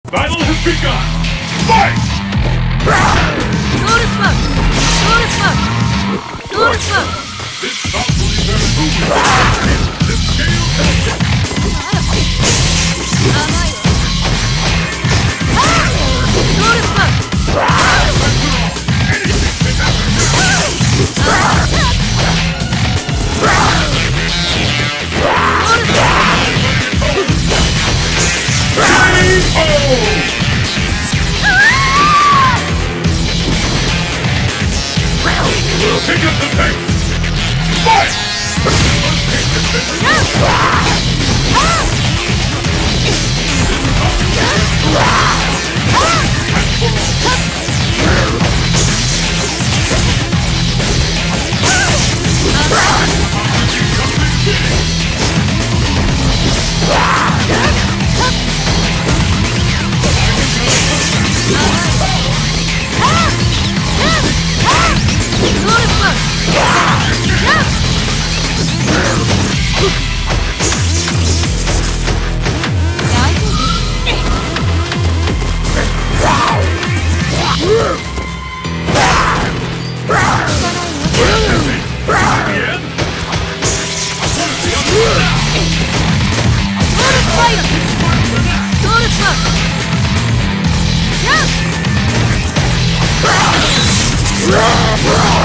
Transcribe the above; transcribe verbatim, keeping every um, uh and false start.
Battle has begun! Fight! Solar Smoke! Solar Smoke! Solar Smoke! This bout will determine who wins. The scale is Amai! Solar Smoke! anything can happen. Pick up the pace! Fight! Yeah!